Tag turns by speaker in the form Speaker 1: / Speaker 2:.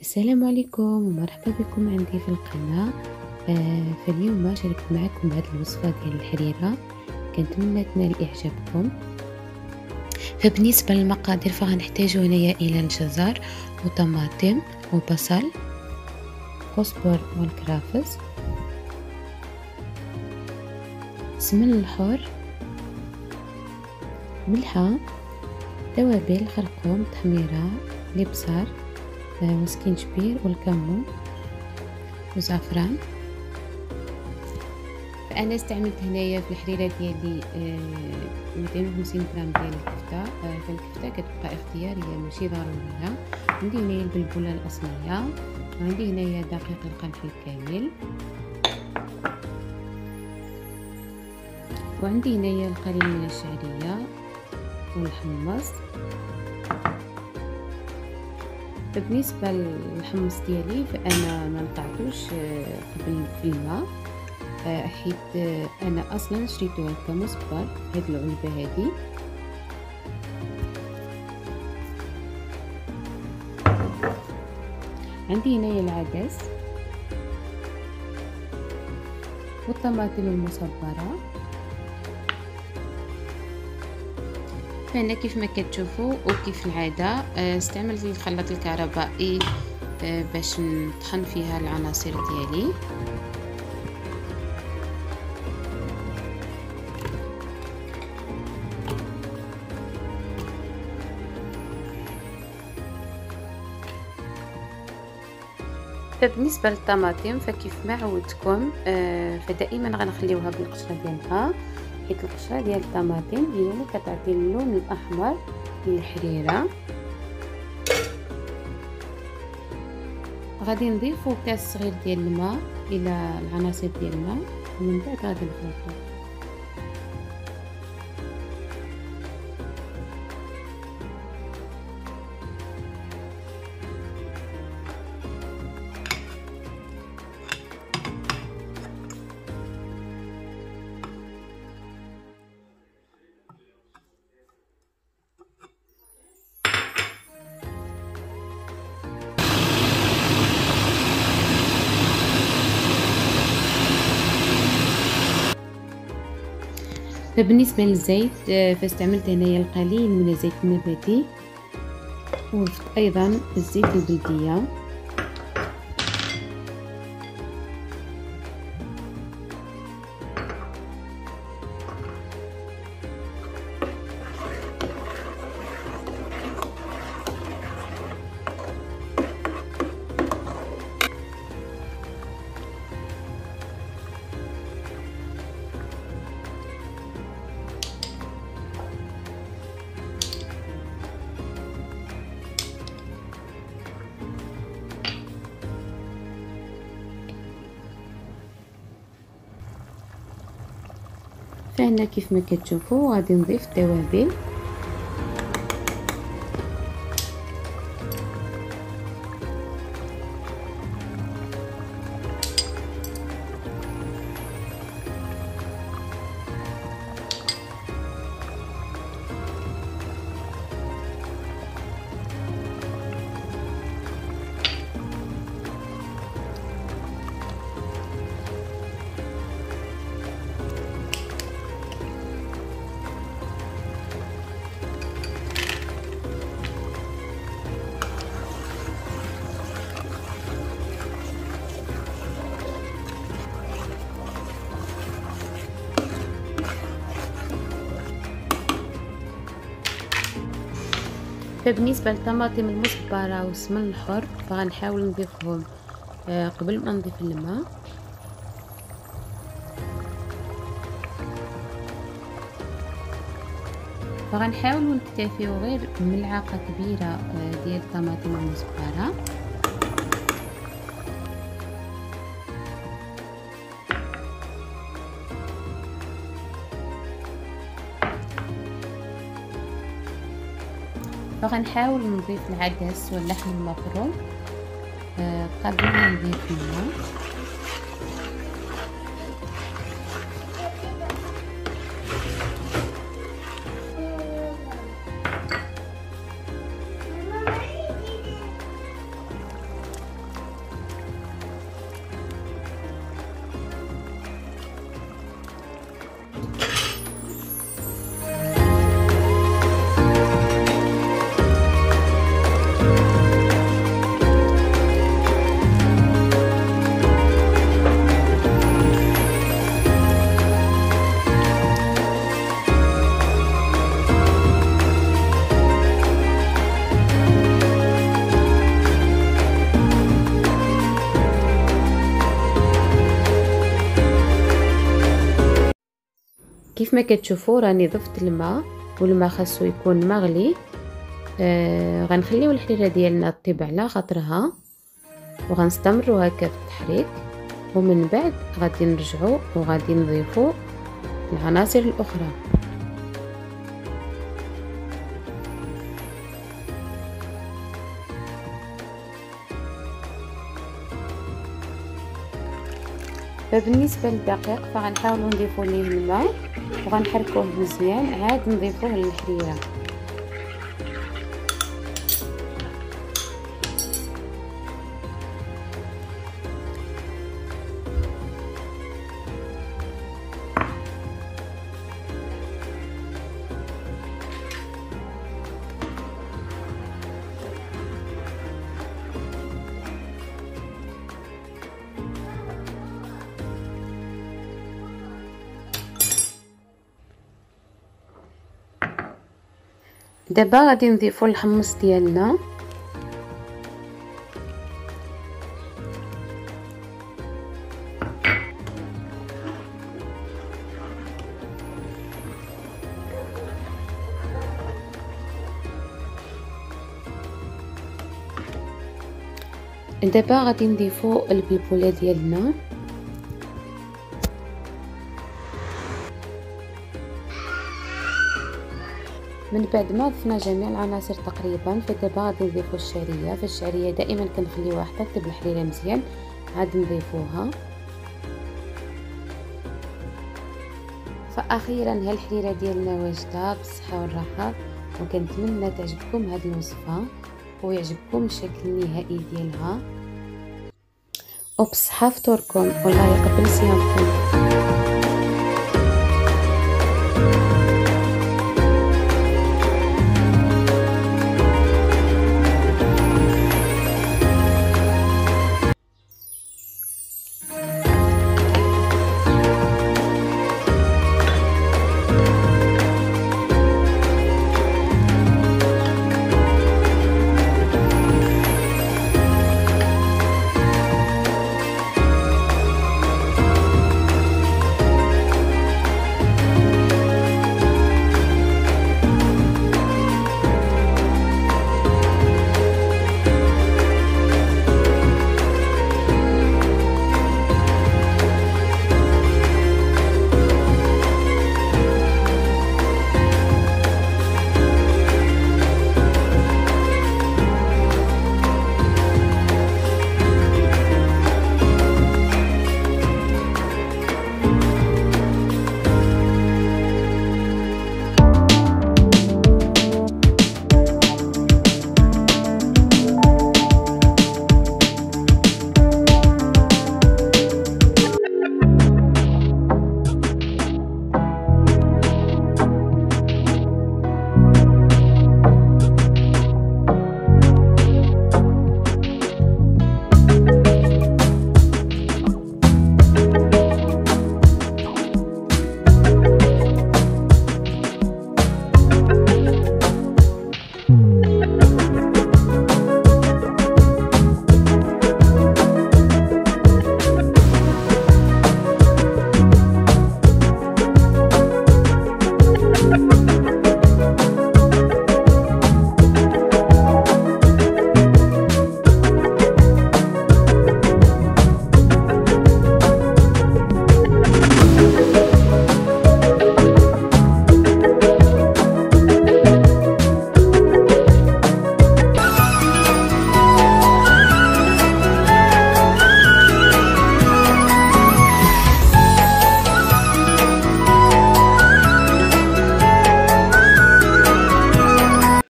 Speaker 1: السلام عليكم ومرحبا بكم عندي في القناة. فاليوم شاركت معكم بهذه الوصفة ديال الحريرة، كنتمنى تنال إعجابكم. فبالنسبة للمقادير فغنحتاجو هنايا إلى الجزر وطماطم وبصل كزبر والكرافس، سمن الحر، ملحة، توابل، خرقوم، تحميرة، الابصار وسكينجبير والكمون وزعفران. فانا استعملت هنايا في الحريره ديالي 250 غرام ديال الكفته. فالكفته كتبقى اختياريه ماشي ضروريه. عندي هنايا البلبله الاصليه، وعندي هنايا دقيق القمح الكامل، وعندي هنايا القليل من الشعريه والحمص. بالنسبه للحمص ديالي فانا ما نقعتوش قبل في الماء، حيت انا اصلا شريته هكا مصبر هاد العلبه هادي. عندي هنايا العدس والطماطم المصبره. فهنا كيف ما كتشوفوا وكيف العاده استعملت الخلاط الكهربائي باش نطحن فيها العناصر ديالي. فبالنسبه للطماطم فكيف ما عودتكم فدائما غنخليوها بالقشره ديالها، حيت القشره ديال الطماطم هي اللي كتعطي اللون الاحمر للحريره. غادي نضيفوا كاس صغير ديال الماء الى العناصر ديالنا، ومن بعد غادي نخلطوا. فبالنسبه للزيت فاستعملت هنايا القليل من الزيت النباتي، وضفت ايضا الزيت البلديه. فهنا كيف ما كتشوفوا غادي نضيف التوابل. فبالنسبه للطماطم المصبره والسمن الحر فغنحاول نضيفهم قبل ما نضيف الماء. فغنحاولوا نكتفيو غير ملعقه كبيره ديال الطماطم المصبره. فغنحاول نضيف العدس واللحم المفروم قبل ما نضيف الماء. كيف ما كتشوفوا راني ضفت الماء، والماء خاصو يكون مغلي. غنخليو الحريره ديالنا طيب على خاطرها، وغنستمروا هكا في التحريك، ومن بعد غادي نرجعوا وغادي نضيفوا العناصر الاخرى. فبالنسبه للدقيق فغنحاولوا نضيفوا ليه الماء وغنحركوه مزيان، عاد نضيفوه للحريره. دابا غادي نضيفوا الحمص ديالنا. دابا غادي نضيفوا البلبوله ديالنا. من بعد ما ضفنا جميع العناصر تقريبا، فدابا غادي نضيفوا الشعريه. فالشعريه دائما كنخليوها حتى تطيب الحريره مزيان، عاد نضيفوها. فاخيرا ها الحريره ديالنا واجده بالصحه والراحه، وكنتمنى تعجبكم هذه الوصفه ويعجبكم الشكل النهائي ديالها. وبصحه فطوركم، والله يقبل صيامكم.